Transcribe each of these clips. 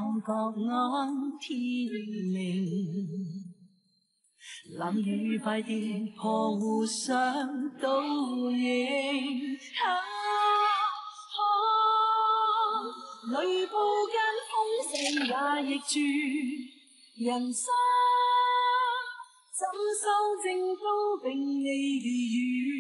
覺眼天明，冷雨快跌破互相倒影。雷暴間風聲也逆住，人生怎修正都並未如願。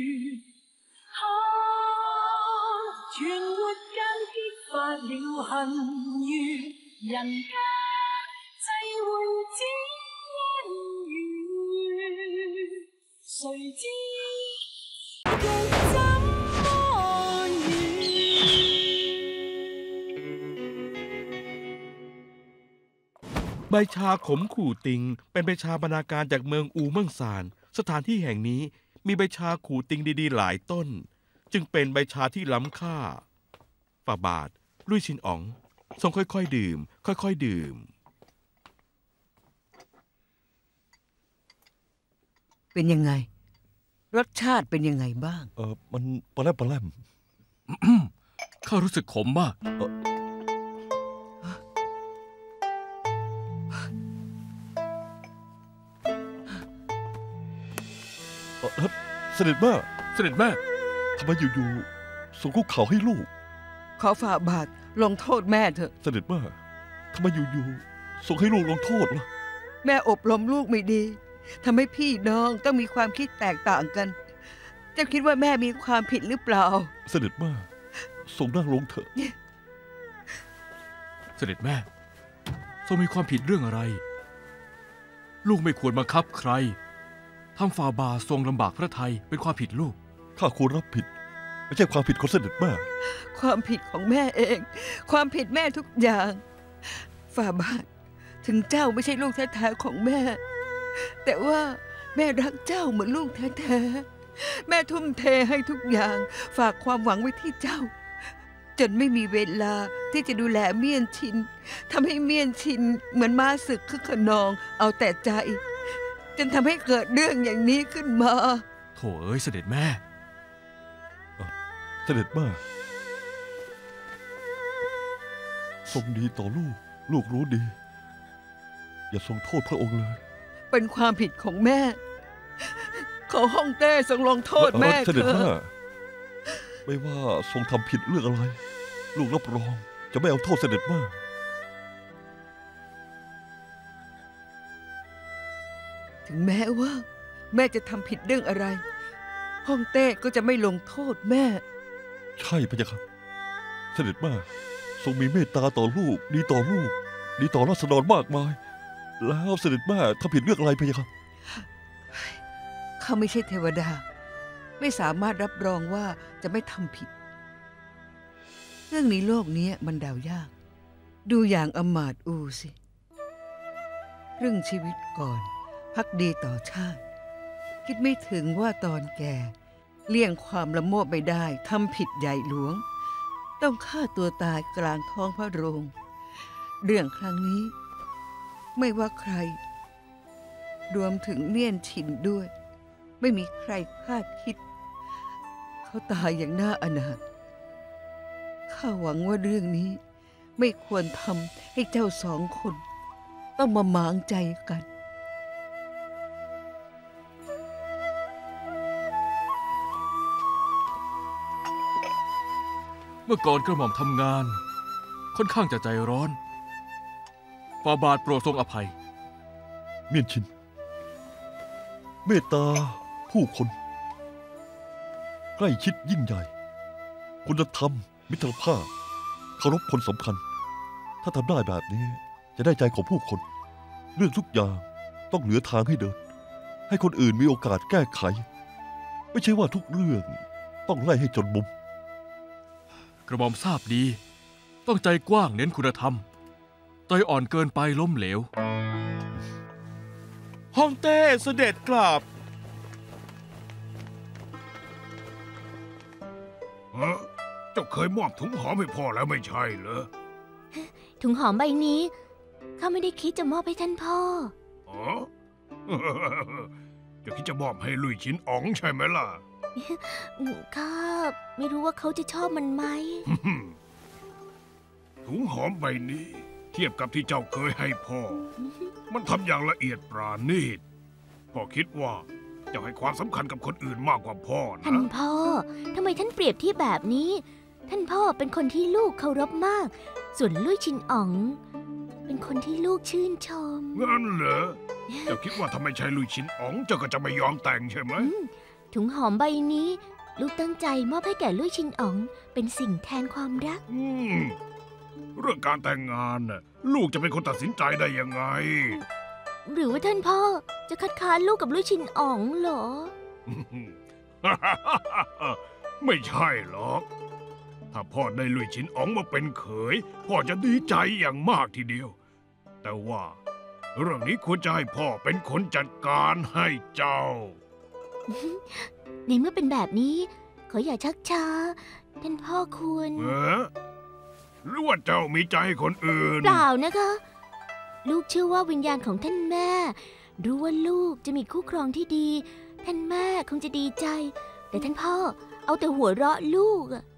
存活間激發了恨怨，人間際會只因緣，誰知極怎麼遠？ ใบชาขมขู่ติงเป็นใบชาบรรณาการจากเมืองอูเมืองซานสถานที่แห่งนี้มีใบชาขู่ติงดีๆหลายต้นจึงเป็นใบชาที่ล้ำค่าฝ่าบาทลุยชินอ๋องทรงค่อยๆดื่มค่อยๆดื่มเป็นยังไงรสชาติเป็นยังไงบ้างมันปลาแรมข้ารู้สึกขมมากเสด็จแม่ทำไมอยู่ๆส่งคุกเข่าให้ลูกขอฝ่าบาทลงโทษแม่เถอะเสด็จแม่ทำไมอยู่ๆส่งให้ลูกลงโทษล่ะแม่อบรมลูกไม่ดีทำให้พี่น้องต้องมีความคิดแตกต่างกันเจ้าคิดว่าแม่มีความผิดหรือเปล่าเสด็จแม่ส่งนั่งลงเถอะเสด็จแม่ทรงมีความผิดเรื่องอะไรลูกไม่ควรบังคับใครทำฝ่าบาททรงลำบากพระทัยเป็นความผิดลูกข้าควรรับผิดไม่ใช่ความผิดของเสด็จแม่ความผิดของแม่เองความผิดแม่ทุกอย่างฝ่าบาทถึงเจ้าไม่ใช่ลูกแท้ๆของแม่แต่ว่าแม่รักเจ้าเหมือนลูกแท้ๆแม่ทุ่มเทให้ทุกอย่างฝากความหวังไว้ที่เจ้าจนไม่มีเวลาที่จะดูแลเมียนชินทำให้เมียนชินเหมือนม้าศึกคึกขนองเอาแต่ใจจนทำให้เกิดเรื่องอย่างนี้ขึ้นมาโถ่เอ้ยเสด็จแม่เสด็จแม่ทรงดีต่อลูกรู้ดีอย่าทรงโทษพระองค์เลยเป็นความผิดของแม่ขอฮ่องเต้ทรงลงโทษแม่เสด็จแม่ไม่ว่าทรงทำผิดเรื่องอะไรลูกรับรองจะไม่เอาโทษเสด็จแม่ถึงแม้ว่าแม่จะทำผิดเรื่องอะไรฮ่องเต้ก็จะไม่ลงโทษแม่ใช่พะยะค่ะเสด็จแม่ทรงมีเมตตาต่อลูกดีต่อลูกดีต่อราษฎรมากมายแล้วเสด็จแม่ทำผิดเรื่องอะไรพะยะค่ะเขาไม่ใช่เทวดาไม่สามารถรับรองว่าจะไม่ทำผิดเรื่องในโลกนี้มันเดายากดูอย่างอมาตย์อูสิครึ่งชีวิตก่อนภักดีต่อชาติคิดไม่ถึงว่าตอนแก่เลี่ยงความละโมบไม่ได้ทำผิดใหญ่หลวงต้องฆ่าตัวตายกลางท้องพระโรงเรื่องครั้งนี้ไม่ว่าใครรวมถึงเมี่ยนฉินด้วยไม่มีใครคาดคิดเขาตายอย่างน่าอนาถข้าหวังว่าเรื่องนี้ไม่ควรทำให้เจ้าสองคนต้องมาหมางใจกันเมื่อก่อนกระหม่อมทำงานค่อนข้างจะใจร้อนฝ่าบาทโปรดทรงอภัยเมียนชินเมตตาผู้คนใกล้ชิดยิ่งใหญ่คุณธรรมมิตรภาพเคารพคนสำคัญถ้าทำได้แบบนี้จะได้ใจของผู้คนเรื่องทุกอย่างต้องเหลือทางให้เดินให้คนอื่นมีโอกาสแก้ไขไม่ใช่ว่าทุกเรื่องต้องไล่ให้จนมุมกระหม่อมทราบดีต้องใจกว้างเน้นคุณธรรมใจอ่อนเกินไปล้มเหลวฮ่องเต้เสด็จกลับเจ้าเคยมอบถุงหอมให้พ่อแล้วไม่ใช่เหรอถุงหอมใบนี้ข้าไม่ได้คิดจะมอบให้ท่านพ่ออ๋อจะคิดจะมอบให้ลุยชินอ๋องใช่ไหมล่ะข้าไม่รู้ว่าเขาจะชอบมันไหมถุงหอมใบนี้เทียบกับที่เจ้าเคยให้พ่อ มันทำอย่างละเอียดปราณีตพ่อคิดว่าเจ้าให้ความสำคัญกับคนอื่นมากกว่าพ่อท่านนะพ่อ ทำไมท่านเปรียบเทียบแบบนี้ ท่านพ่อเป็นคนที่ลูกเคารพมาก ส่วนลุยชินอ๋อง เป็นคนที่ลูกชื่นชมงั้นเหรอ เจ้าคิดว่าถ้าไม่ใช่ลุยชินอ๋องเจ้าก็จะไม่ยอมแต่งใช่ไหมถุงหอมใบนี้ ลูกตั้งใจมอบให้แก่ลุยชินอ๋อง เป็นสิ่งแทนความรักเรื่องการแต่งงานน่ะลูกจะเป็นคนตัดสินใจได้ยังไงหรือว่าท่านพ่อจะคัดค้านลูกกับลุยชินอ๋องเหรอไม่ใช่หรอก ถ้าพ่อได้ลุยชินอ๋องมาเป็นเขยพ่อจะดีใจอย่างมากทีเดียว แต่ว่าเรื่องนี้ควรจะให้พ่อเป็นคนจัดการให้เจ้าในเมื่อเป็นแบบนี้ ขออย่าชักช้า ท่านพ่อควรหรือว่าเจ้ามีใจให้คนอื่นเปล่านะคะ ลูกเชื่อว่าวิญญาณของท่านแม่ รู้ว่าลูกจะมีคู่ครองที่ดี ท่านแม่คงจะดีใจ แต่ท่านพ่อเอาแต่หัวเราะลูกอะ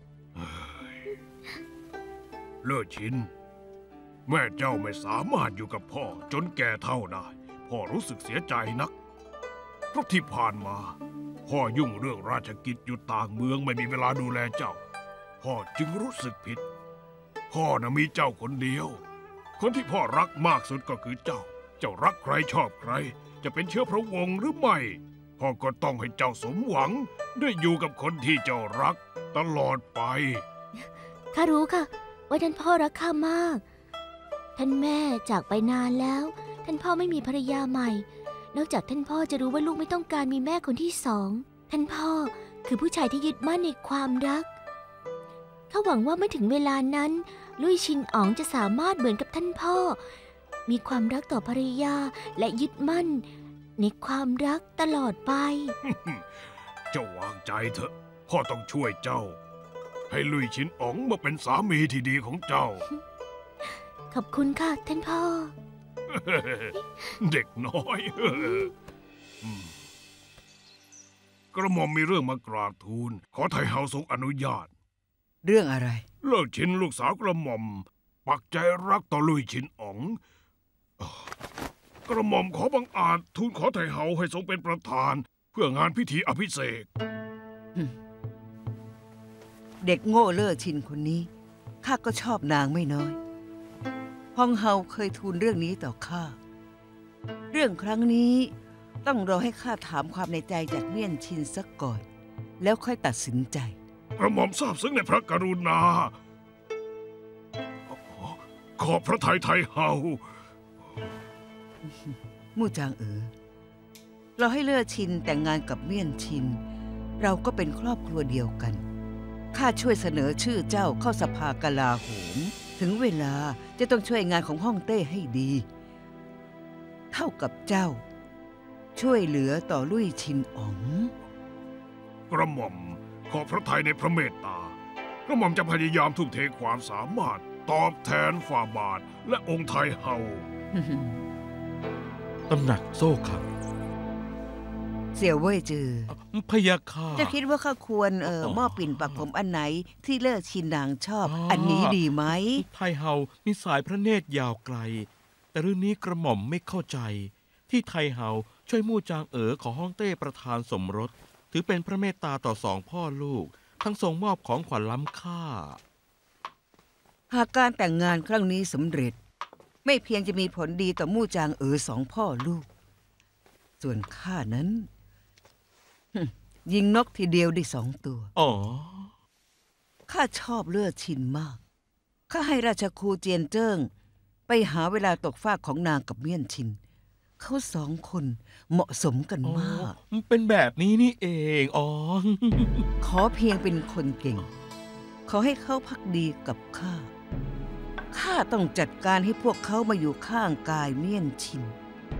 เลิศชิน แม่เจ้าไม่สามารถอยู่กับพ่อจนแก่เท่าได้ พ่อรู้สึกเสียใจนัก เพราะที่ผ่านมา พ่อยุ่งเรื่องราชกิจอยู่ต่างเมืองไม่มีเวลาดูแลเจ้า พ่อจึงรู้สึกผิด พ่อน่ะมีเจ้าคนเดียว คนที่พ่อรักมากสุดก็คือเจ้า เจ้ารักใครชอบใคร จะเป็นเชื้อพระวงศ์หรือไม่ พ่อก็ต้องให้เจ้าสมหวังได้อยู่กับคนที่เจ้ารักตลอดไปข้ารู้ค่ะ ว่าท่านพ่อรักข้ามาก ท่านแม่จากไปนานแล้ว ท่านพ่อไม่มีภรรยาใหม่ นอกจากท่านพ่อจะรู้ว่าลูกไม่ต้องการมีแม่คนที่สอง ท่านพ่อคือผู้ชายที่ยึดมั่นในความรักข้าหวังว่าเมื่อถึงเวลานั้น ลุยชินอ๋องจะสามารถเหมือนกับท่านพ่อ มีความรักต่อภรรยาและยึดมั่น ในความรักตลอดไปเจ้าวางใจเถอะ พ่อต้องช่วยเจ้า ให้ลุยชินอ๋องมาเป็นสามีที่ดีของเจ้าขอบคุณค่ะท่านพ่อเด็กน้อย กระหม่อมมีเรื่องมากราบทูล ขอไทเฮาทรงอนุญาตเรื่องอะไรเลิกชินลูกสาวกระหม่อม ปักใจรักต่อลุยชินอ๋องกระหม่อมขอบังอาจทูลขอไทเฮาให้ทรงเป็นประธาน เพื่องานพิธีอภิเษกเด็กโง่เล่อชินคนนี้ข้าก็ชอบนางไม่น้อยฮองเฮาเคยทูลเรื่องนี้ต่อข้า เรื่องครั้งนี้ต้องรอให้ข้าถามความในใจจากเมี่ยนชินซะก่อน แล้วค่อยตัดสินใจกระหม่อมทราบซึ้งในพระกรุณา ขอบพระทัยไทเฮามู่จางเราให้เล่อชินแต่งงานกับเมี่ยนชิน เราก็เป็นครอบครัวเดียวกันข้าช่วยเสนอชื่อเจ้าเข้าสภากลาโหม ถึงเวลาจะต้องช่วยงานของฮ่องเต้ให้ดี เท่ากับเจ้า ช่วยเหลือต่อลุยชินอ๋องกระหม่อมขอพระทัยในพระเมตตากระหม่อมจะพยายามทุ่มเทความสามารถตอบแทนฝ่าบาทและองค์ไทเฮาตำหนักโซ่ขังเสี่ยวเว่ยจือพยาค่ะจะคิดว่าข้าควรมอบปิ่นปักผมอันไหนที่เลิศชินนางชอบ อันนี้ดีไหมไทเฮามีสายพระเนตรยาวไกล แต่เรื่องนี้กระหม่อมไม่เข้าใจ ที่ไทเฮาช่วยมู่จางขอฮ่องเต้ประธานสมรส ถือเป็นพระเมตตาต่อสองพ่อลูก ทั้งทรงมอบของขวัญล้ำค่าหากการแต่งงานครั้งนี้สำเร็จ ไม่เพียงจะมีผลดีต่อมู่จางสองพ่อลูก ส่วนข้านั้น ยิงนกทีเดียวได้2 ตัวอ๋อข้าชอบเลือดชินมาก ข้าให้ราชครูเจียนเจิ้งไปหาเวลาตกฟากของนางกับเมี่ยนชิน เขา2 คนเหมาะสมกันมากเป็นแบบนี้นี่เอง อ๋อขอเพียงเป็นคนเก่ง ขอให้เขาพักดีกับข้า ข้าต้องจัดการให้พวกเขามาอยู่ข้างกายเมี่ยนชิน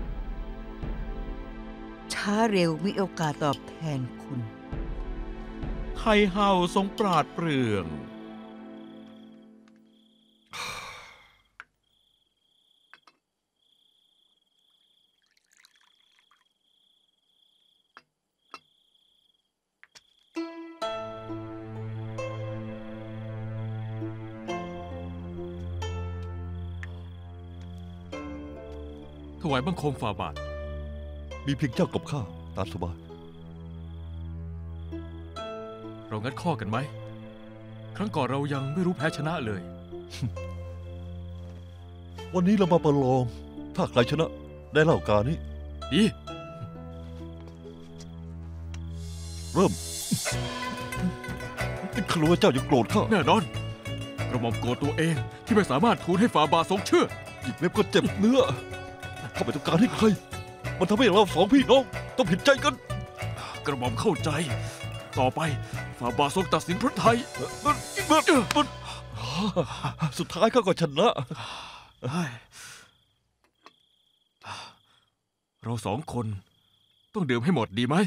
ช้าเร็วมีโอกาสตอบแทนคุณไทเฮาทรงปราดเปรื่องถวายบังคมฝ่าบาทมีเพียงเจ้ากับข้าตามสบายเรางัดข้อกันไหม ครั้งก่อนเรายังไม่รู้แพ้ชนะเลยวันนี้เรามาประลอง ถ้าใครชนะได้เล่าการนี้ดีเริ่มข้ารู้ว่าเจ้ายังโกรธข้าแน่นอน กระหม่อมโกรธตัวเองที่ไม่สามารถทูลให้ฝ่าบาททรงเชื่ออีกเล็บก็เจ็บเนื้อข้าไม่ต้องการให้ใคร มันทำให้เราสองพี่น้องต้องผิดใจกันกระหม่อมเข้าใจ ต่อไปฝ่าบาททรงตัดสินพระไทยสุดท้ายข้าก็ชนะเราสองคนต้องดื่มให้หมดดีไหม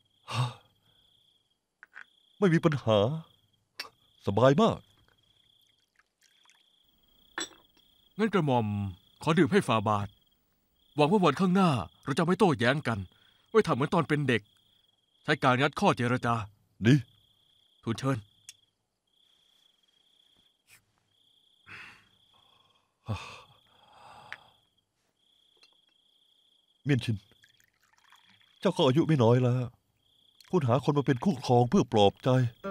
ไม่มีปัญหา สบายมากงั้นกระหม่อมขอดื่มให้ฝ่าบาท หวังว่าวันข้างหน้าเราจะไม่โต้แย้งกัน ไว้ทำเหมือนตอนเป็นเด็ก ใช้การงัดข้อเจรจาดีทูลเชิญเมียนชิน เจ้าก็อายุไม่น้อยแล้ว คุณหาคนมาเป็นคู่ครองเพื่อปลอบใจ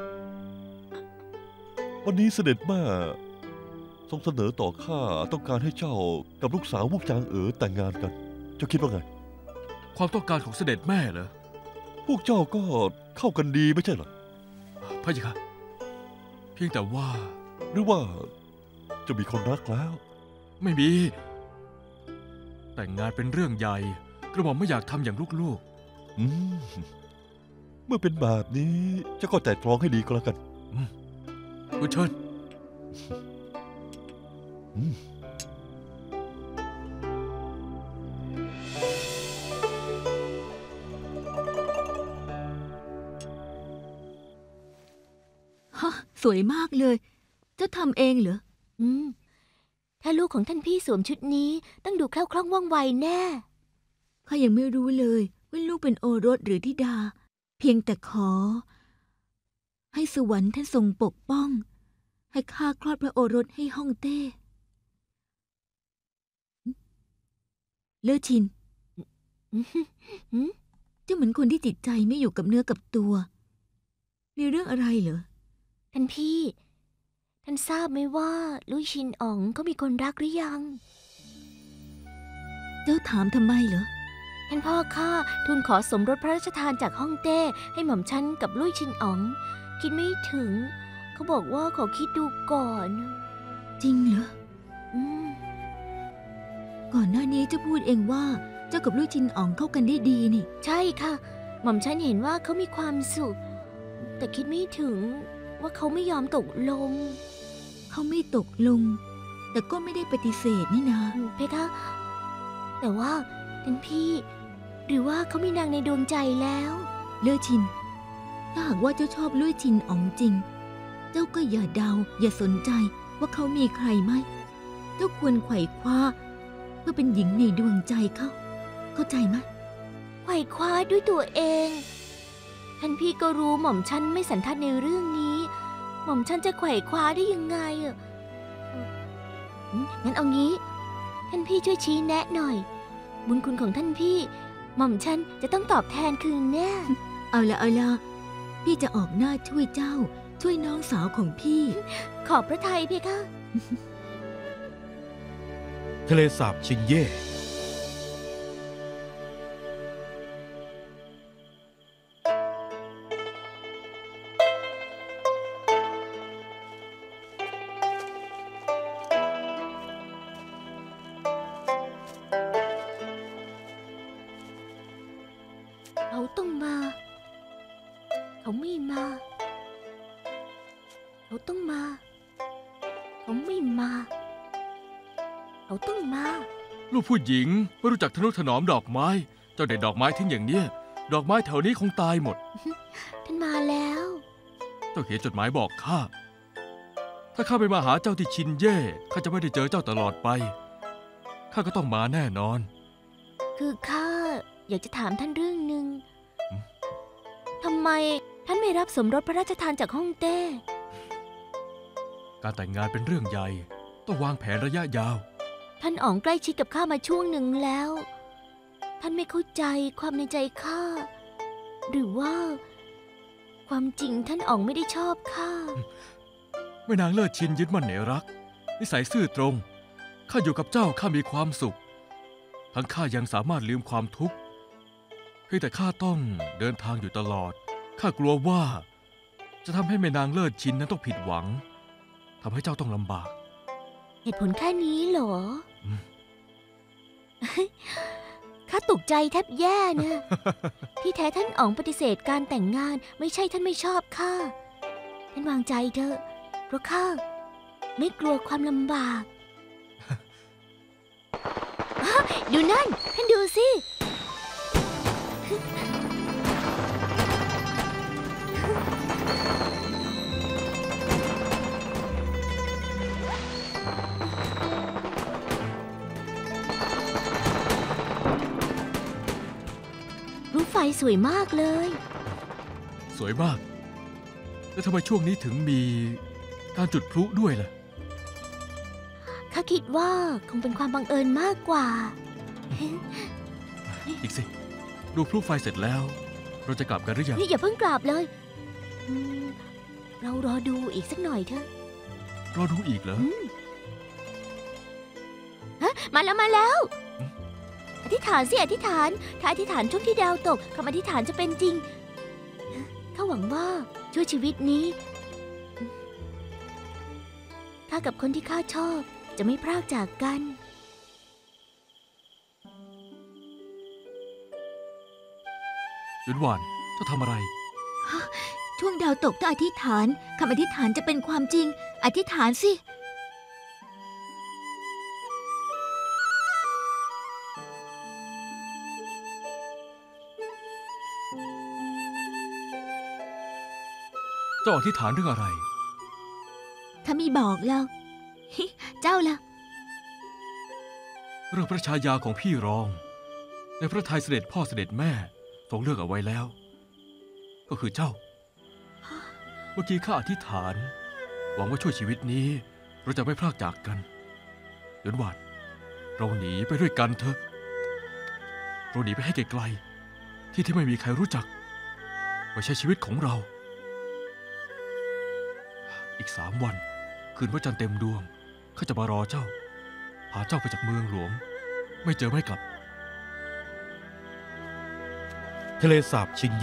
วันนี้เสด็จแม่ทรงเสนอต่อข้าต้องการให้เจ้ากับลูกสาวมุกจางแต่งงานกัน เจ้าคิดว่าไงความต้องการของเสด็จแม่เหรอพวกเจ้าก็เข้ากันดีไม่ใช่เหรอพะยะค่ะ เพียงแต่ว่าหรือว่าจะมีคนรักแล้วไม่มี แต่งงานเป็นเรื่องใหญ่ กระหม่อมไม่อยากทำอย่างลูกอืม เมื่อเป็นแบบนี้เจ้าก็แต่ตรองให้ดีก็แล้วกันๆทูลเชิญอืมฮะ สวยมากเลย เจ้าทำเองเหรอถ้าลูกของท่านพี่สวมชุดนี้ต้องดูแคล่วคล่องว่องไวแน่ข้ายังไม่รู้เลยว่าลูกเป็นโอรสหรือธิดา เพียงแต่ขอ ให้สวรรค์ท่านทรงปกป้อง ให้ข้าคลอดพระโอรสให้ฮ่องเต้เล่อชิน เจ้าเหมือนคนที่จิตใจไม่อยู่กับเนื้อกับตัว มีเรื่องอะไรเหรอท่านพี่ ท่านทราบไหมว่าลุยชินอ๋องเขามีคนรักหรือยังเจ้าถามทำไมเหรอท่านพ่อข้าทูลขอสมรสพระราชทานจากฮ่องเต้ให้หม่อมฉันกับลุยชินอ๋อง คิดไม่ถึง เขาบอกว่าขอคิดดูก่อนจริงเหรออืมก่อนหน้านี้เจ้าพูดเองว่าเจ้ากับลุยชินอ๋องเข้ากันได้ดีนี่ใช่ค่ะ หม่อมฉันเห็นว่าเขามีความสุข แต่คิดไม่ถึงว่าเขาไม่ยอมตกลงเขาไม่ตกลง แต่ก็ไม่ได้ปฏิเสธนี่นาเพคะ แต่ว่าท่านพี่ หรือว่าเขามีนางในดวงใจแล้วเล่อชิน ถ้าหากว่าเจ้าชอบลุยชินอ๋องจริง เจ้าก็อย่าเดา อย่าสนใจว่าเขามีใครไหม เจ้าควรไขว่คว้า เพื่อเป็นหญิงในดวงใจเขา เข้าใจไหมไขว่คว้าด้วยตัวเอง ท่านพี่ก็รู้หม่อมฉันไม่สันทัดในเรื่องนี้ หม่อมฉันจะไขว่คว้าได้ยังไงอ่ะงั้นเอางี้ ท่านพี่ช่วยชี้แนะหน่อย บุญคุณของท่านพี่ หม่อมฉันจะต้องตอบแทนคืนแน่เอาละพี่จะออกหน้าช่วยเจ้า ช่วยน้องสาวของพี่ขอบพระทัยเพคะทะเลสาบชิงเย่เขาต้องมา เขาไม่มา เขาต้องมา เขาไม่มา เขาต้องมาลูกผู้หญิงไม่รู้จักทนุถนอมดอกไม้ เจ้าเด็ดดอกไม้ทิ้งอย่างเนี้ย ดอกไม้แถวนี้คงตายหมดท่านมาแล้วเจ้าเขียนจดหมายบอกข้า ถ้าข้าไปมาหาเจ้าที่ชินเย่ ข้าจะไม่ได้เจอเจ้าตลอดไป ข้าก็ต้องมาแน่นอนคือข้าอยากจะถามท่านเรื่องหนึ่งหืมทำไมท่านไม่รับสมรสพระราชทานจากฮ่องเต้การแต่งงานเป็นเรื่องใหญ่ ต้องวางแผนระยะยาวท่านอ๋องใกล้ชิดกับข้ามาช่วงหนึ่งแล้ว ท่านไม่เข้าใจความในใจข้า หรือว่า ความจริงท่านอ๋องไม่ได้ชอบข้าแม่นางเลิศชินยึดมั่นในรัก นิสัยซื่อตรง ข้าอยู่กับเจ้าข้ามีความสุข ทั้งข้ายังสามารถลืมความทุกข์เพียงแต่ข้าต้องเดินทางอยู่ตลอด ข้ากลัวว่า จะทำให้แม่นางเลิศชินนั้นต้องผิดหวัง ทำให้เจ้าต้องลำบากเหตุผลแค่นี้เหรออืมข้าตกใจแทบแย่นะ ที่แท้ท่านอ๋องปฏิเสธการแต่งงาน ไม่ใช่ท่านไม่ชอบข้า ท่านวางใจเถอะ เพราะข้าไม่กลัวความลำบาก อ้าวดูนั่น ท่านดูสิ รูปไฟสวยมากเลยสวยมาก แล้วทำไมช่วงนี้ถึงมีการจุดพลุด้วยล่ะข้าคิดว่าคงเป็นความบังเอิญมากกว่าอีกสิ ดูพลุไฟเสร็จแล้ว เราจะกลับกันหรือยังนี่อย่าเพิ่งกลับเลยอืมเรารอดูอีกสักหน่อยเถอะรอดูอีกเหรอฮะมาแล้วมาแล้วอืมอธิษฐานสิอธิษฐาน ถ้าอธิษฐานช่วงที่ดาวตกคำอธิษฐานจะเป็นจริงข้าหวังว่าช่วยชีวิตนี้ข้ากับคนที่ข้าชอบจะไม่พรากจากกันหยุนหวานเจ้าทำอะไรช่วงดาวตกต้องอธิษฐานคำอธิษฐานจะเป็นความจริง อธิษฐานสิเจ้าอธิษฐานเรื่องอะไรถ้ามีบอกแล้ว เจ้าล่ะเรื่องพระชายาของพี่รอง ในพระทัยเสด็จพ่อเสด็จแม่ทรงเลือกเอาไว้แล้ว ก็คือเจ้า เมื่อกี้ข้าอธิษฐาน หวังว่าช่วยชีวิตนี้ เราจะไม่พรากจากกันหยวนหวานเราหนีไปด้วยกันเถอะ เราหนีไปให้ไกลๆที่ไม่มีใครรู้จักมาใช้ชีวิตของเรา อีก3 วัน คืนพระจันทร์เต็มดวงข้าจะมารอเจ้า พาเจ้าไปจากเมืองหลวง ไม่เจอไม่กลับทะเลสาบชิงเย่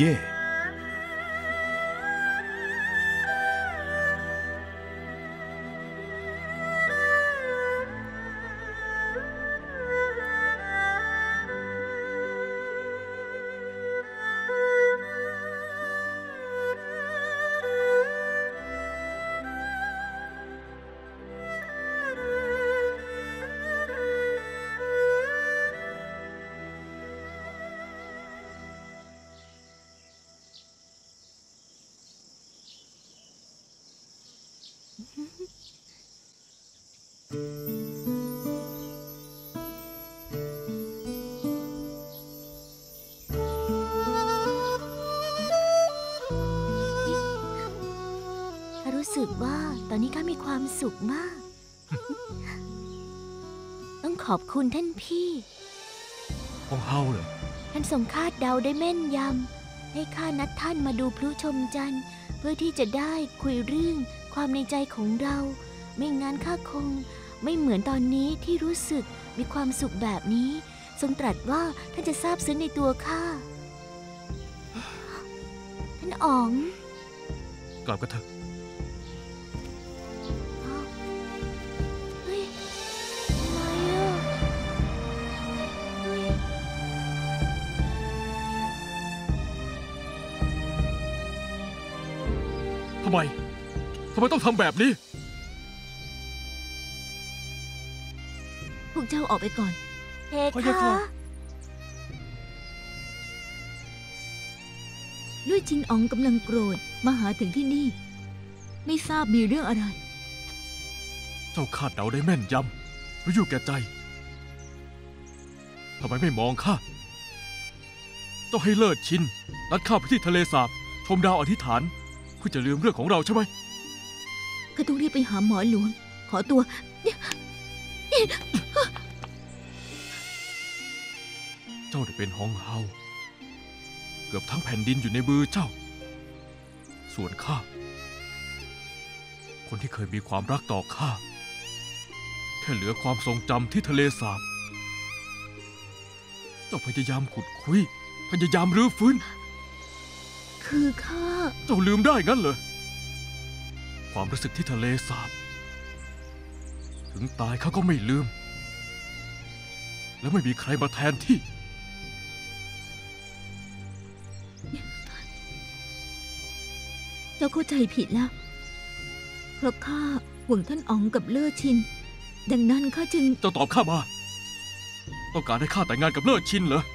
ข้ารู้สึกว่าตอนนี้ข้ามีความสุขมาก ต้องขอบคุณท่านพี่ของเฮาเหรอท่านทรงคาดเดาได้แม่นยำ ให้ข้านัดท่านมาดูพลุชมจันทร์ เพื่อที่จะได้คุยเรื่องความในใจของเรา ไม่งั้นข้าคงไม่เหมือนตอนนี้ที่รู้สึกมีความสุขแบบนี้ ทรงตรัสว่าท่านจะซาบซึ้งในตัวข้า ท่านอ๋องกลับกันเถอะเฮ้ยอะไรอ่ะเฮ้ยทำไมต้องทำแบบนี้พวกเจ้าออกไปก่อนเพพระยาคะค่ะลุยชินอ๋องกำลังโกรธมาหาถึงที่นี่ ไม่ทราบมีเรื่องอะไรเจ้าคาดเดาได้แม่นยำหรืออยู่แก่ใจ ทำไมไม่มองข้า เจ้าให้เลิศชินนัดข้าไปที่ทะเลสาบ ชมดาวอธิษฐาน เพื่อจะลืมเรื่องของเราใช่ไหมก็ต้องรีบไปหาหมอหลวง ขอตัวจ้าได้เป็นฮองเฮาเกือบทั้งแผ่นดินอยู่ในมือเจ้า ส่วนข้าคนที่เคยมีความรักต่อข้าแค่เหลือความทรงจำที่ทะเลสาบเจ้าพยายามขุดคุยพยายามรื้อฟื้นคือข้าเจ้าลืมได้งั้นเลยความรู้สึกที่ทะเลสาบถึงตายเขาก็ไม่ลืม และไม่มีใครมาแทนที่เจ้าเข้าใจผิดแล้ว เพราะข้าห่วงท่านอ๋องกับเล่อชิน ดังนั้นข้าจึงเจ้าตอบข้ามา ต้องการให้ข้าแต่งงานกับเลิศชินเหรอ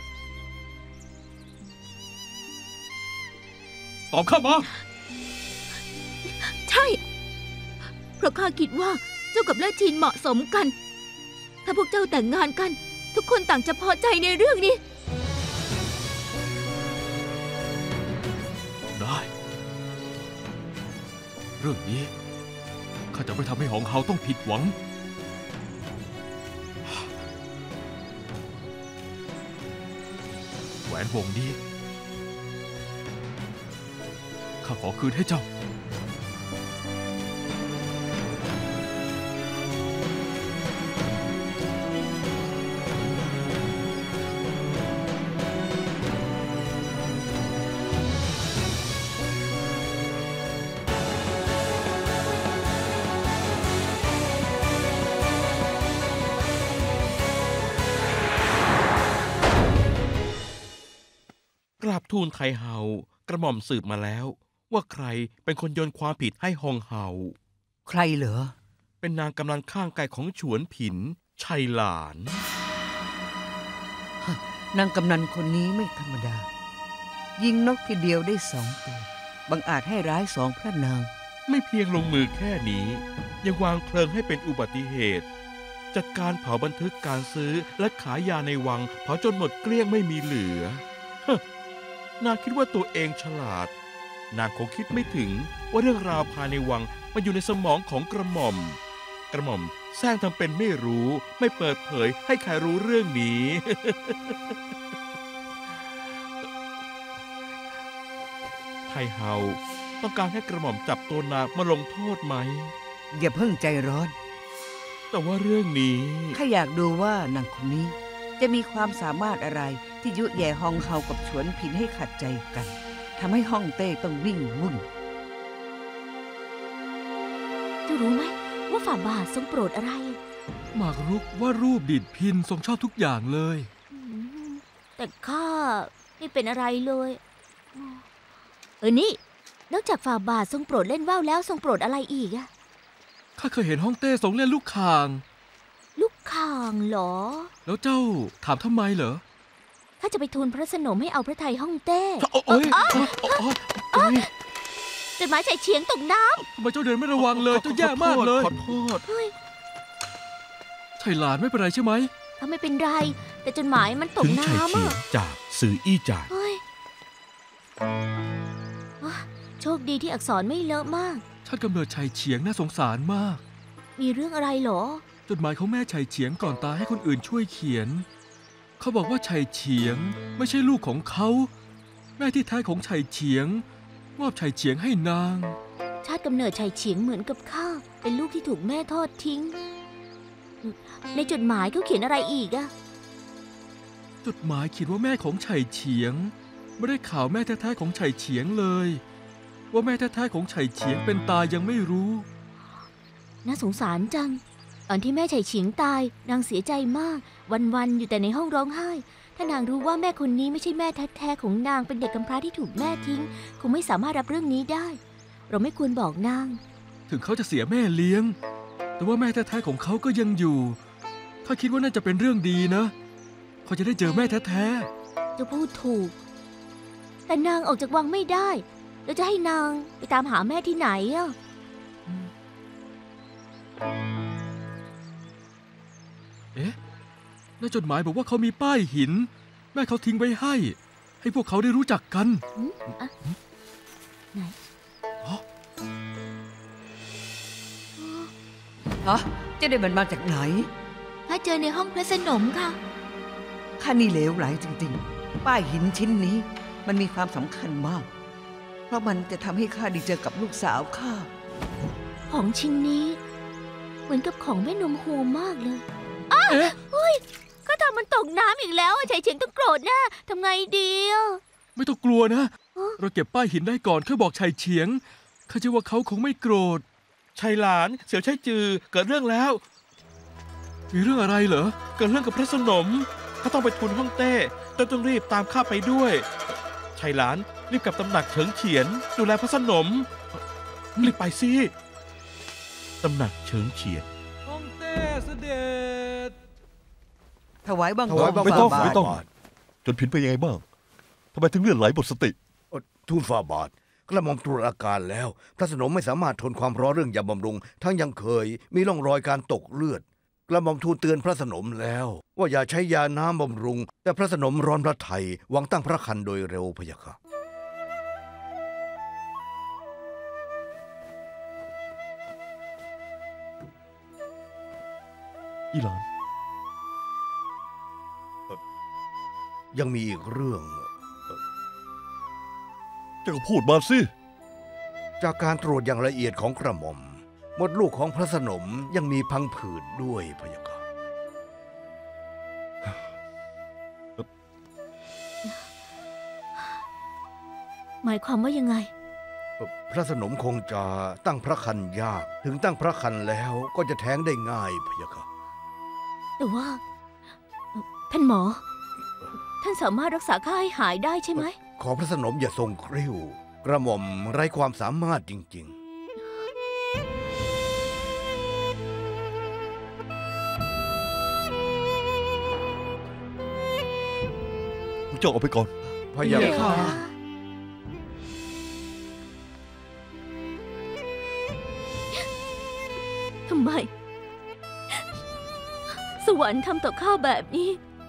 ตอบข้ามาใช่ เพราะข้าคิดว่าเจ้ากับเล่อชินเหมาะสมกัน ถ้าพวกเจ้าแต่งงานกัน ทุกคนต่างจะพอใจในเรื่องนี้ได้ เรื่องนี้ข้าจะไม่ทำให้หองเฮาต้องผิดหวัง แหวนวงนี้ข้าขอคืนให้เจ้ากราบทูลไทเฮากระหม่อมสืบมาแล้ว ว่าใครเป็นคนโยนความผิดให้ฮองเฮาใครเหรอเป็นนางกำลังข้างกายของฉวนผินชัยหลานนางกำนันคนนี้ไม่ธรรมดา ยิงนกทีเดียวได้2 ตัว บังอาจให้ร้าย2 พระนางไม่เพียงลงมือแค่นี้ ยังวางเพลิงให้เป็นอุบัติเหตุ จัดการเผาบันทึกการซื้อและขายยาในวังเผาจนหมดเกลี้ยงไม่มีเหลือ นางคิดว่าตัวเองฉลาด นางคงคิดไม่ถึงว่าเรื่องราวภายในวังมันอยู่ในสมองของกระหม่อม กระหม่อมแซงทำเป็นไม่รู้ไม่เปิดเผยให้ใครรู้เรื่องนี้ ไทเฮาต้องการให้กระหม่อมจับตัวนางมาลงโทษไหมอย่าเพิ่งใจร้อนแต่ว่าเรื่องนี้ข้าอยากดูว่านางคนนี้จะมีความสามารถอะไรที่ยุแย่ฮองเฮากับฉวนผินให้ขัดใจกันทำให้ฮ่องเต้ต้องวิ่งวุ่นเจ้ารู้ไหมว่าฝ่าบาททรงโปรดอะไรหมากรุกว่ารูปดิดพินทรงชอบทุกอย่างเลยอืมแต่ข้าไม่เป็นอะไรเลยนี่ นอกจากฝ่าบาททรงโปรดเล่นว่าวแล้วทรงโปรดอะไรอีกอะข้าเคยเห็นฮ่องเต้ทรงเล่นลูกข่างลูกข่างเหรอแล้วเจ้าถามทำไมเหรอข้าจะไปทูลพระสนมให้เอาพระไทยฮ่องเต้โอ้ยโอ้ยจดหมายใส่เฉียงตกน้ทำไมเจ้าเดินไม่ระวังเลยเจ้าแย่มากเลยขอโทษำเฮ้ยใช่หลานไม่เป็นไรใช่ไหมข้าไม่เป็นไร แต่จดหมายมันตกถึงชัยน้ำเฉียอะงจากสื่ออี้จานเฮ้ยอ่ะโชคดีที่อักษรไม่เลอะมากชาติกำเนิดชัยเฉียงน่าสงสารมากมีเรื่องอะไรเหรอจดหมายของแม่ชัยเฉียงก่อนตายให้คนอื่นช่วยเขียน เขาบอกว่าชัยเฉียงไม่ใช่ลูกของเขา แม่ที่แท้ของชัยเฉียงมอบชัยเฉียงให้นางชาติกำเนิดชัยเฉียงเหมือนกับข้า เป็นลูกที่ถูกแม่ทอดทิ้ง ในจดหมายเขาเขียนอะไรอีกอะจดหมายเขียนว่าแม่ของชัยเฉียงไม่ได้ข่าวแม่แท้ๆของชัยเฉียงเลย ว่าแม่แท้ๆของชัยเฉียงเป็นตายยังไม่รู้น่าสงสารจัง ตอนที่แม่ชัยเฉียงตาย นางเสียใจมาก วันๆอยู่แต่ในห้องร้องไห้ ถ้านางรู้ว่าแม่คนนี้ไม่ใช่แม่แท้ๆของนางเป็นเด็กกำพร้าที่ถูกแม่ทิ้ง คงไม่สามารถรับเรื่องนี้ได้ เราไม่ควรบอกนางถึงเขาจะเสียแม่เลี้ยง แต่ว่าแม่แท้ๆของเขาก็ยังอยู่ข้าคิดว่าน่าจะเป็นเรื่องดีนะเขาจะได้เจอแม่แท้ๆจะพูดถูก แต่นางออกจากวังไม่ได้แล้วจะให้นางไปตามหาแม่ที่ไหนอะเอ๊ะในจดหมายบอกว่าเขามีป้ายหิน แม่เขาทิ้งไว้ให้พวกเขาได้รู้จักกันอะไหนฮะจะได้มันมาจากไหนถ้าเจอในห้องพระสนมค่ะข้านี่เหลวไหลจริงๆ ป้ายหินชิ้นนี้มันมีความสำคัญมาก เพราะมันจะทำให้ข้าได้เจอกับลูกสาวข้าของชิ้นนี้ เหมือนกับของแม่นมโฮมมากเลยเอ๊ะก็ทำมันตกน้ำอีกแล้วใจเฉียงต้องโกรธแน่ทำไงดีอะไม่ต้องกลัวนะฮะเราเก็บป้ายหินได้ก่อนค่อยบอกชัยเฉียงข้าเชื่อว่าเขาคงไม่โกรธชัยหลานเสี่ยวชัยจือเกิดเรื่องแล้วมีเรื่องอะไรเหรอเกิดเรื่องกับพระสนมข้าต้องไปทูลฮ่องเต้ต้องรีบตามข้าไปด้วยชัยหลานรีบกลับตำหนักเฉิงเฉียนดูแลพระสนมรีบไปสิตำหนักเฉิงเฉียนฮ่องเต้เสด็จถวายบังคถวายมบังคไม่ต้องฝ่าบาทไม่ต้อง จนผินเป็นยังไงบ้างทำไมถึงเลือดไหลหมดสติทูลฝ่าบาทกระหม่อมตรวจอาการแล้ว พระสนมไม่สามารถทนความร้อนเรื่องยาบำรุง ทั้งยังเคยมีร่องรอยการตกเลือด กระหม่อมทูลเตือนพระสนมแล้ว ว่าอย่าใช้ยาน้ำบำรุง แต่พระสนมร้อนพระทัยหวังตั้งพระคันโดยเร็วพะยะค่ะอีหลานยังมีอีกเรื่องเจ้าก็พูดมาสิจากการตรวจอย่างละเอียดของกระหม่อมมดลูกของพระสนมยังมีพังผืดด้วยพะยะค่ะหมายความว่ายังไงพระสนมคงจะตั้งพระคันยาก ถึงตั้งพระคันแล้วก็จะแท้งได้ง่ายพะยะค่ะแต่ว่าท่านหมอ ท่านสามารถรักษาข้าให้หายได้ใช่ไหมขอพระสนมอย่าทรงกริ้ว กระหม่อมไร้ความสามารถจริงพวกเจ้าออกไปก่อนๆพะยะค่ะทำไม สวรรค์ทำต่อข้าแบบนี้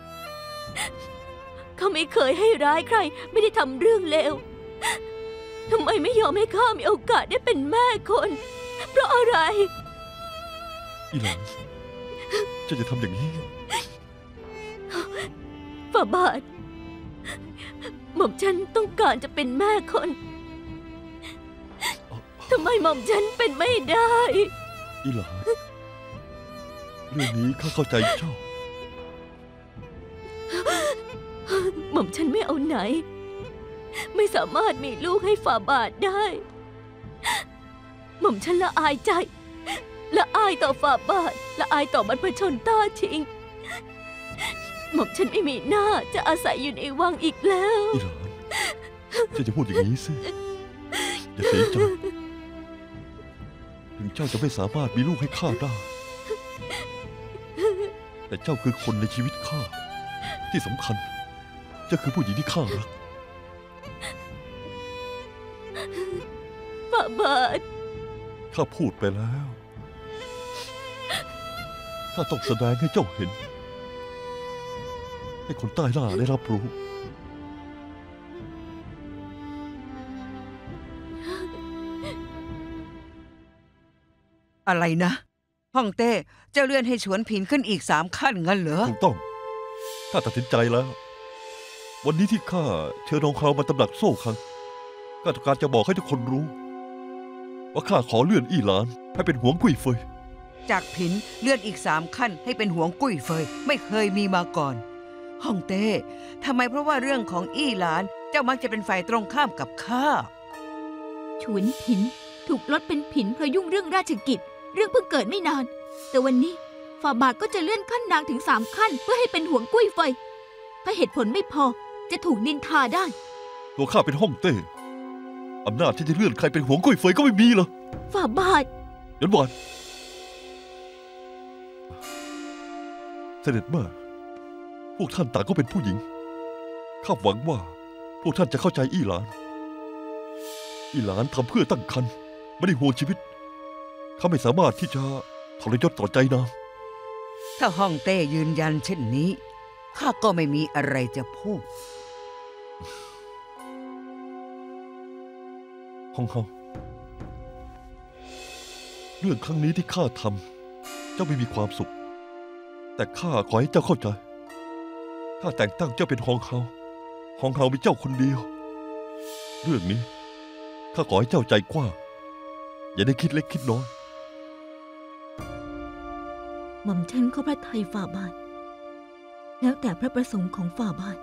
เขาไม่เคยให้ร้ายใคร ไม่ได้ทำเรื่องเลว ทำไมไม่ยอมให้ข้ามีโอกาสได้เป็นแม่คน เพราะอะไรอีหลานเจ้าจะทำอย่างนี้ฝ่าบาท หม่อมฉันต้องการจะเป็นแม่คน ทำไมหม่อมฉันเป็นไม่ได้อีหลานเรื่องนี้ข้าเข้าใจเจ้าหม่อมฉันไม่เอาไหน ไม่สามารถมีลูกให้ฝ่าบาทได้ หม่อมฉันละอายใจ ละอายต่อฝ่าบาท ละอายต่อบรรพชนต้าชิง หม่อมฉันไม่มีหน้าจะอาศัยอยู่ในวังอีกแล้วอีหลานเจ้าจะพูดอย่างนี้สิ อย่าเสียใจ ถึงเจ้าจะไม่สามารถมีลูกให้ข้าได้ แต่เจ้าคือคนในชีวิตข้า ที่สำคัญ เจ้าคือผู้หญิงที่ข้ารักฝ่าบาทข้าพูดไปแล้ว ข้าต้องแสดงให้เจ้าเห็น ให้คนใต้ล่าได้รับรู้อะไรนะฮ่องเต้เจ้าเลื่อนให้ฉวนผินขึ้นอีก3 ขั้นงั้นเหรอถูกต้อง ข้าตัดสินใจแล้ว วันนี้ที่ข้าเชิญรองคราวมาตำหนักโซ่คังข้าต้องการจะบอกให้ทุกคนรู้ ว่าข้าขอเลื่อนอี้หลานให้เป็นหวงกุยเฟยจากผินเลื่อนอีก3 ขั้นให้เป็นหวงกุ้ยเฟยไม่เคยมีมาก่อนฮ่องเต้ทำไมเพราะว่าเรื่องของอี้หลานเจ้ามักจะเป็นฝ่ายตรงข้ามกับข้าฉวนผินถูกลดเป็นผินเพราะยุ่งเรื่องราชกิจ เรื่องเพิ่งเกิดไม่นาน แต่วันนี้ฝ่าบาทก็จะเลื่อนขั้นนางถึง3 ขั้น เพื่อให้เป็นหวงกุ้ยเฟยถ้าเหตุผลไม่พอจะถูกนินทาได้ตัวข้าเป็นฮ่องเต้อำนาจที่จะเลื่อนใครเป็นหวงกุยเฟยก็ไม่มีหรอกฝ่าบาทยันหวานเสด็จแม่พวกท่านต่างก็เป็นผู้หญิง ข้าหวังว่าพวกท่านจะเข้าใจอี้หลาน อี้หลานทำเพื่อตั้งครรภ์ไม่ได้ห่วงชีวิต เขาไม่สามารถที่จะทรยศต่อใจนางถ้าฮ่องเต้ยืนยันเช่นนี้ข้าก็ไม่มีอะไรจะพูดฮ่องเฮาเรื่องครั้งนี้ที่ข้าทำเจ้าไม่มีความสุข แต่ข้าขอให้เจ้าเข้าใจข้าแต่งตั้งเจ้าเป็นฮองเฮามีเจ้าคนเดียว เรื่องนี้ข้าขอให้เจ้าใจกว้างอย่าได้คิดเล็กคิดน้อยหม่อมฉันขอพระทัยฝ่าบาท แล้วแต่พระประสงค์ของฝ่าบาท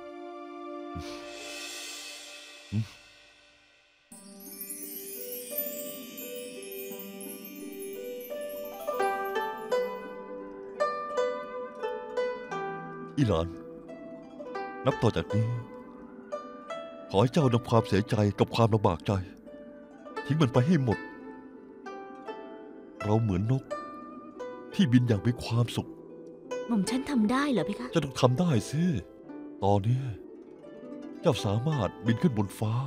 อีหลาน นับต่อจากนี้ ขอให้เจ้านำความเสียใจกับความลำบากใจทิ้งมันไปให้หมด เราเหมือนนกที่บินอย่างมีความสุขหม่อมฉันทำได้เหรอเพคะเจะต้องทำได้สิตอนนี้ เจ้าสามารถบินขึ้นบนฟ้า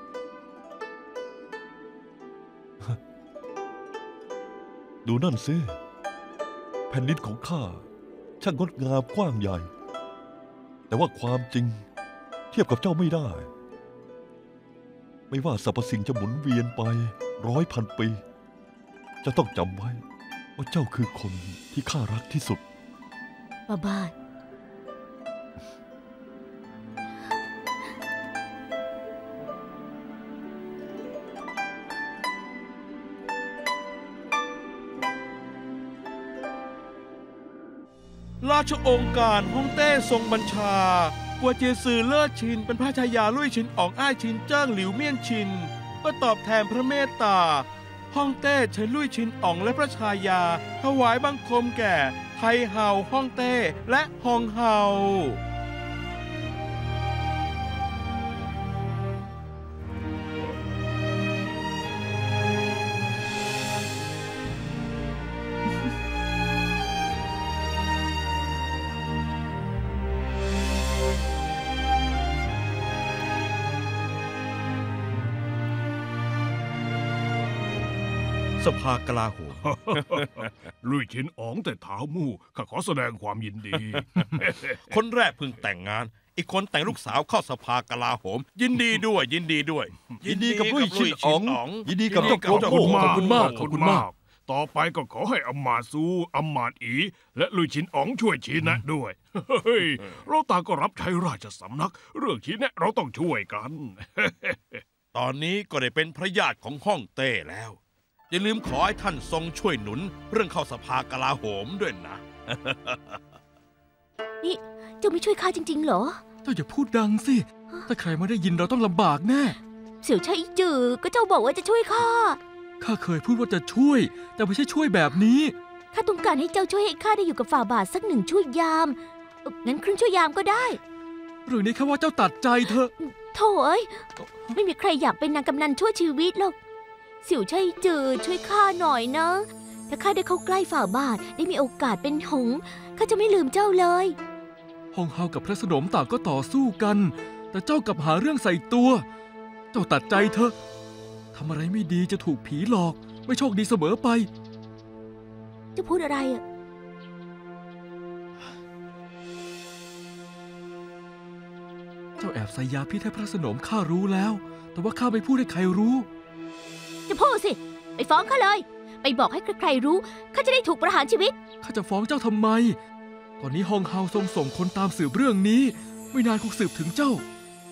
ดูนั่นสิแผ่นดินของข้าช่างงดงามกว้างใหญ่ แต่ว่าความจริงเทียบกับเจ้าไม่ได้ ไม่ว่าสรรพสิ่งจะหมุนเวียนไป100,000 ปีเจะต้องจำไว้ว่าเจ้าคือคนที่ข้ารักที่สุดฝ่าบาทราชองค์การฮ่องเต้ทรงบัญชากวเจซือเลิศชินเป็นพระชายาลุ่ยชินอ๋องอ้ายชินเจิ้งหลิวเมี่ยนชินเพื่อตอบแทนพระเมตตาฮ่องเต้เฉินลุ่ยชินอ๋องและพระชายาถวายบังคมแก่ไทเฮาฮ่องเต้และฮองเฮาสภากลาโหมลุยชินอ๋องแต่เท้ามู่ข้าขอแสดงความยินดีคนแรกเพิ่งแต่งงาน อีกคนแต่งลูกสาวเข้าสภากลาโหม ยินดีด้วย ยินดีด้วยยินดีกับลุ่ยชินอ๋อง ยินดีกับเจ้าขอบโกคุณโก้มากขอบคุณมากขอบคุณมากต่อไปก็ขอให้อัมมาซูอัมมาดอี และลุยชินอ๋องช่วยชี้แนะด้วย เฮ้ยเราต่างก็รับใช้ราชสำนัก เรื่องชี้แนะเราต้องช่วยกันตอนนี้ก็ได้เป็นพระญาติของฮ่องเต้แล้ว อย่าลืมขอให้ท่านทรงช่วยหนุน เรื่องเข้าสภากลาโหมด้วยนะนี่เจ้าไม่ช่วยข้าจริงๆเหรอเจ้าอย่าพูดดังสิ ถ้าใครมาได้ยินเราต้องลำบากแน่เสี่ยวไช่จือก็เจ้าบอกว่าจะช่วยข้าข้าเคยพูดว่าจะช่วย แต่ไม่ใช่ช่วยแบบนี้ข้าต้องการให้เจ้าช่วยให้ข้าได้อยู่กับฝ่าบาทสัก1 ชั่วยามงั้นครึ่งชั่วยามก็ได้เรื่องนี้แค่ว่าเจ้าตัดใจเถอะโถ่เอ้ยไม่มีใครอยากเป็นนางกำนันชั่วชีวิตหรอกเสี่ยวไช่จือช่วยข้าหน่อยนะ ถ้าข้าได้เข้าใกล้ฝ่าบาทได้มีโอกาสเป็นหงส์ข้าจะไม่ลืมเจ้าเลยฮองเฮากับพระสนมต่างก็ต่อสู้กัน แต่เจ้ากลับหาเรื่องใส่ตัว เจ้าตัดใจเถอะทำอะไรไม่ดีจะถูกผีหลอก ไม่โชคดีเสมอไปจะพูดอะไรอ่ะเจ้าแอบใส่ยาพิษให้พระสนมข้ารู้แล้ว แต่ว่าข้าไม่พูดให้ใครรู้จะพูดสิ ไปฟ้องข้าเลย ไปบอกให้ใครๆรู้ข้าจะได้ถูกประหารชีวิตข้าจะฟ้องเจ้าทำไม ตอนนี้ฮองเฮาทรงส่งคนตามสืบเรื่องนี้ ไม่นานคงสืบถึงเจ้า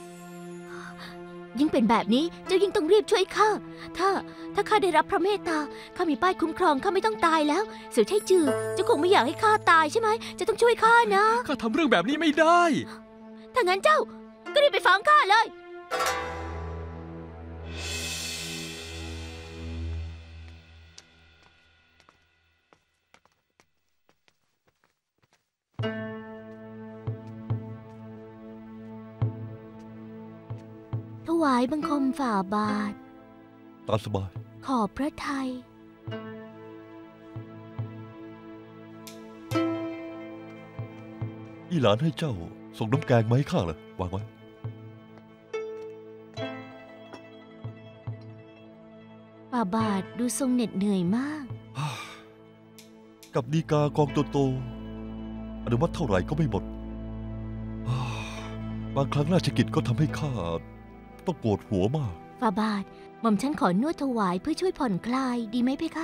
ยิ่งเป็นแบบนี้เจ้ายิ่งต้องรีบช่วยข้า ถ้าข้าได้รับพระเมตตาข้ามีป้ายคุ้มครองข้าไม่ต้องตายแล้ว เสี่ยวไช่จือเจ้าคงไม่อยากให้ข้าตายใช่ไหมจะต้องช่วยข้านะข้าทำเรื่องแบบนี้ไม่ได้ถ้างั้นเจ้าก็รีบไปฟ้องข้าเลย ถวายบังคมฝ่าบาทตามสบายขอบพระทัยอีหลานให้เจ้าส่งน้ำแกงมาให้ข้าเหรอวางไว้ฝ่าบาทดูทรงเหน็ดเหนื่อยมากกับดีกากองโตๆอนุมัติเท่าไหร่ก็ไม่หมด บางครั้งราชกิจก็ทำให้ข้าต้องปวดหัวมากฝ่าบาทหม่อมฉันขอนวดถวายเพื่อช่วยผ่อนคลายดีไหมเพคะ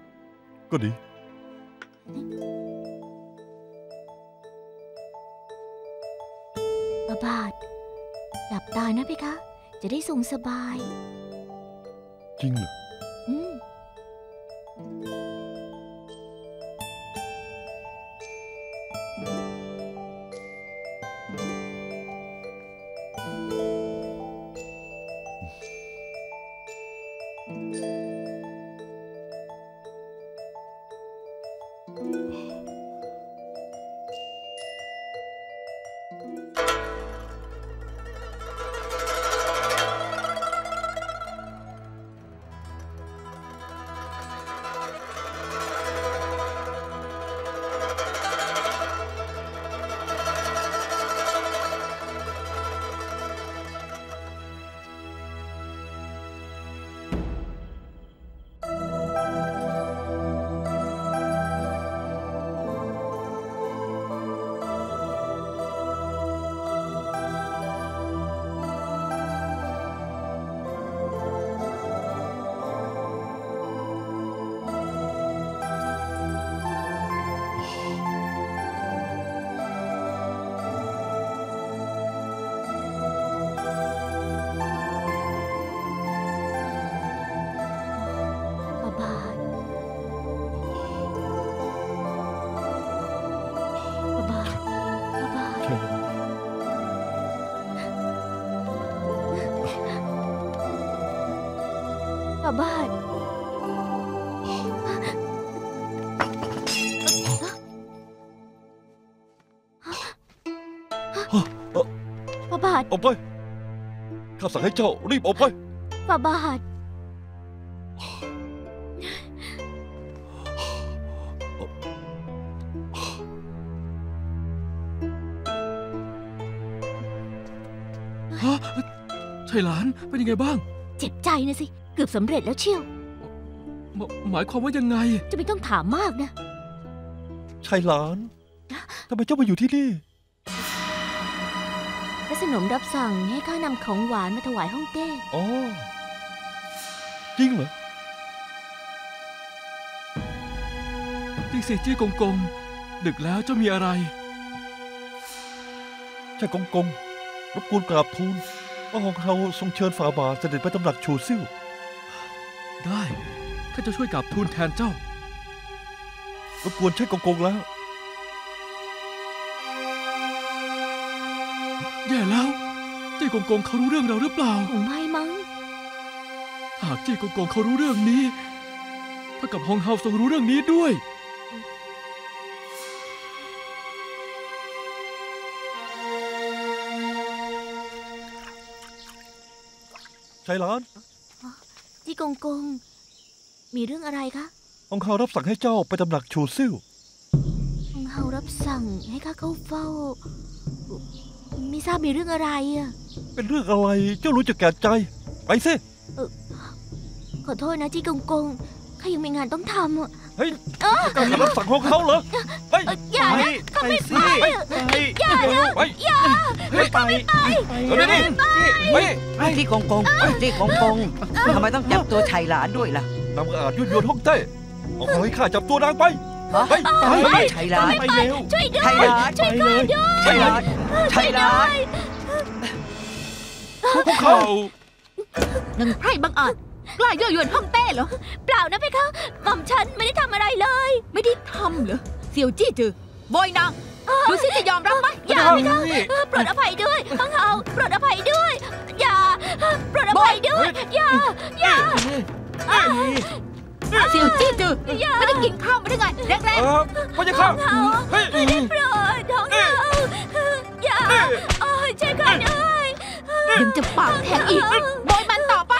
ก็ดีบาบาทหลับตานะเพคะ จะได้ทรงสบายจริงเหรออืม บาบาทบาบาทออกไป ข้าสั่งให้เจ้ารีบออกไปบาบาทฮะใช่หลานเป็นยังไงบ้างเจ็บใจนะสิ เกือบสำเร็จแล้วเชียวหมายความว่ายังไงจะไม่ต้องถามมากนะชายหลานทำไมเจ้ามาอยู่ที่นี่พระสนมรับสั่งให้ข้านำของหวานมาถวายฮ่องเต้อ๋อ จริงเหรอจริงสิจี้กงกง ดึกแล้วเจ้ามีอะไรใช่กงกง รบกวนกราบทูลว่าของเราทรงเชิญฝ่าบาทเสด็จไปตำหนักโชซิ่วได้ข้าจะช่วยกราบทูลแทนเจ้ารบกวนใช่กงกงแล้วแย่แล้วจี้กงกงเขารู้เรื่องเราหรือเปล่าคงไม่มั้งหากจี้กงกงเขารู้เรื่องนี้เท่ากับฮองเฮาทรงรู้เรื่องนี้ด้วยชายหลานจี้กงกง มีเรื่องอะไรคะองค์เขารับสั่งให้เจ้าไปตำหนักโชซิ่วองค์เฮารับสั่งให้ข้าเข้าเฝ้า ไม่ทราบมีเรื่องอะไรอ่ะเป็นเรื่องอะไร เจ้ารู้จักแก่ใจ ไปสิขอโทษนะจี้กงกง ข้ายังมีงานต้องทำอ่ะเฮ้ยการรับสั่งของเขาเหรอเฮ้ยอย่านะข้าไม่ไปอย่านะไปอย่าไม่ไปเดี๋ยวนี้ไปที่กงกงที่กงกงทำไมต้องจับตัวชายหลานด้วยล่ะนำอาจยุ่นยวนฮ่องเต้เอาเขาให้ข้าจับตัวนางไป ไปชายหลานไปเร็วช่วยด้วยชายหลานไปเลยชายหลานชายหลานพวกเขานางไพร่บังอาจกล้ายั่วยวนฮ่องเต้เหรอเปล่านะเพคะหม่อมฉันไม่ได้ทำอะไรเลยไม่ได้ทำเหรอ เสี่ยวจี้จือโบยนางดูสิจะยอมรับไหมอย่าเพคะโปรดอภัยด้วยฮังเฮาโปรดอภัยด้วย อย่าโปรดอภัยด้วย อย่าเสี่ยวจี้จือไม่ได้กินข้าวมาได้ไงแรงพระเจ้าข้าเฮ้ยไม่ได้โปรดฮังเฮาอย่าช่วยข้าด้วยๆยังจะปากแข็งอีกโบยมันต่อไป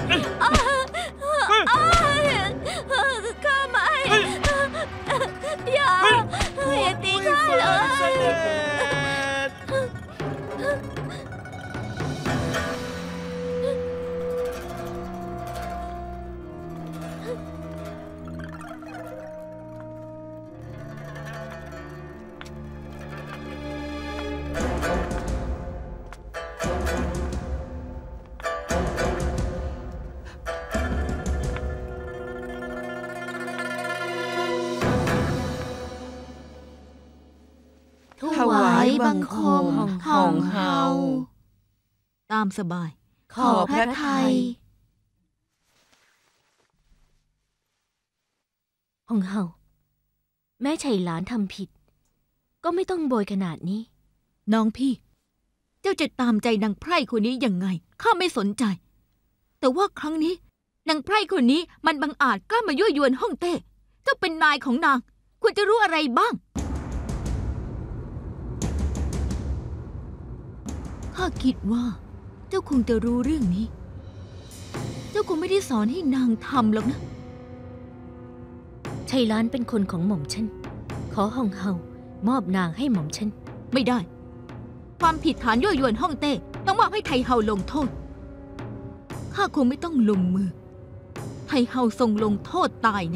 ข้าไม่อย่าตีข้าเลยห่องเฮาตามสบายขอพระทัยห่องเฮาแม่ชัยหลานทำผิด ก็ไม่ต้องโบยขนาดนี้น้องพี่ เจ้าจะตามใจนางไพร่คนนี้ยังไงข้าไม่สนใจ แต่ว่าครั้งนี้นางไพร่คนนี้มันบังอาจกล้ามายั่วยวนฮ่องเต้เจ้าเป็นนายของนางควรจะรู้อะไรบ้างข้าคิดว่าเจ้าคงจะรู้เรื่องนี้ เจ้าคงไม่ได้สอนให้นางทำหรอกนะชัยหลานเป็นคนของหม่อมฉัน ขอห่องเฮามอบนางให้หม่อมฉันไม่ได้ ความผิดฐานยั่วยวนฮ่องเต้ต้องมอบให้ไทเฮาลงโทษข้าคงไม่ต้องลงมือไทเฮาทรงลงโทษตายแน่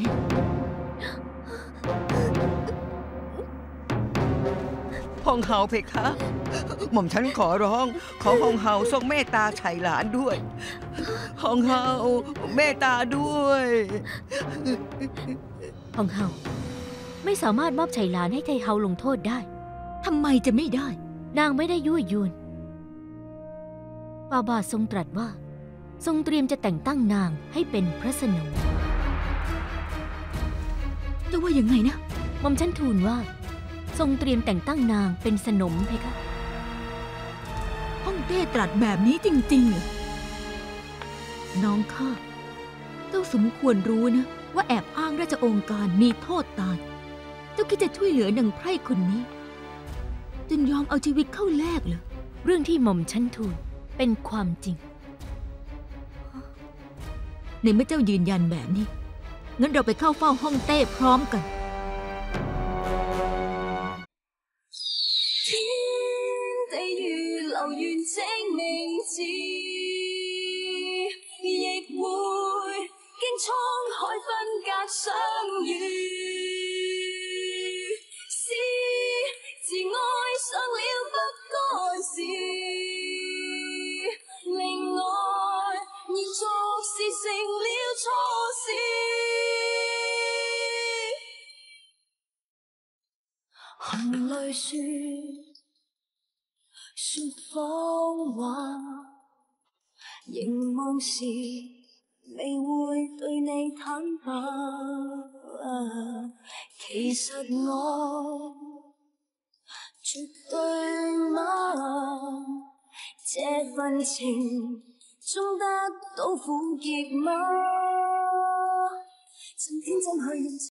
ห่องเฮาเพคะ หม่อมฉันขอร้อง ขอห่องเฮาทรงเมตตาชัยหลานด้วยห่องเฮาเมตตาด้วยห่องเฮาไม่สามารถมอบชัยหลานให้ไทเฮาลงโทษได้ทำไมจะไม่ได้นางไม่ได้ยั่วยวนฟาบาททรงตรัสว่า ทรงเตรียมจะแต่งตั้งนางให้เป็นพระสนมเจ้าว่ายังไงนะหม่อมฉันทูลว่า ทรงเตรียมแต่งตั้งนางเป็นสนมเพคะฮ่องเต้ตรัสแบบนี้จริงๆเหรอน้องข้าเจ้าสมควรรู้นะว่าแอบอ้างราชองค์การมีโทษตาย เจ้าคิดจะช่วยเหลือนางไพร่คนนี้จนยอมเอาชีวิตเข้าแลกเหรอเรื่องที่หม่อมฉันทูลเป็นความจริงในเมื่อเจ้ายืนยันแบบนี้งั้นเราไปเข้าเฝ้าฮ่องเต้พร้อมกัน天地如流完整名字，亦會經滄海分隔相遇。是自愛上了不該是，令愛延續是成了錯事。含淚說謊話，凝望時未會對你坦白。其實我絕對嗎？這份情終得到苦澀嗎？曾天真去認